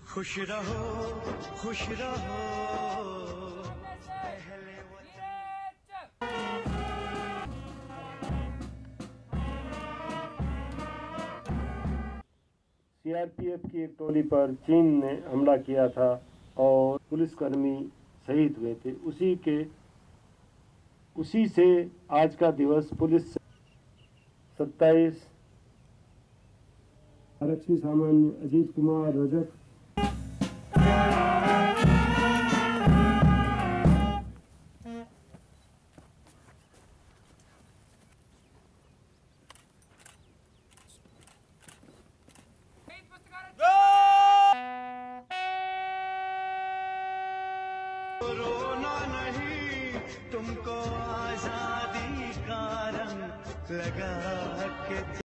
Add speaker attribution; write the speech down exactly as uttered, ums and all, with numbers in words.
Speaker 1: खुश रहो खुश रहो।
Speaker 2: सीआरपीएफ की एक टोली पर चीन ने हमला किया था और पुलिसकर्मी शहीद हुए थे। उसी के उसी से आज का दिवस पुलिस सत्ताईस आरक्षी सामान्य अजीत कुमार रजक
Speaker 1: रोना नहीं तुमको आजादी का रंग लगा के